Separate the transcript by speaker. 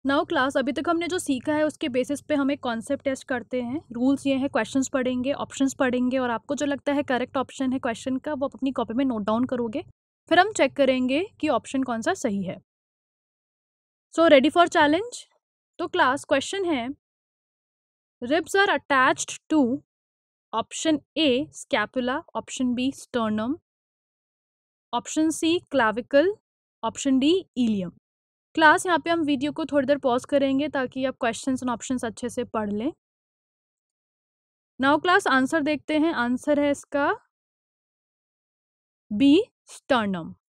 Speaker 1: Now class, अभी तक हमने जो सीखा है उसके बेसिस पे हम एक कॉन्सेप्ट टेस्ट करते हैं। रूल्स ये हैं, क्वेश्चंस पढ़ेंगे, ऑप्शंस पढ़ेंगे, और आपको जो लगता है करेक्ट ऑप्शन है क्वेश्चन का, वो आप अपनी कॉपी में नोट डाउन करोगे। फिर हम चेक करेंगे कि ऑप्शन कौन सा सही है। So ready for challenge? तो क्लास, क्वेश्चन है, ribs are attached to option A scapula, option B sternum, option C clavicle, option D ilium. Class, यहाँ पे हम वीडियो को थोड़ी देर पॉज करेंगे ताकि आप क्वेश्चंस एंड ऑप्शंस अच्छे से पढ़ लें। नाउ क्लास, आंसर देखते हैं। आंसर है इसका बी स्टर्नम।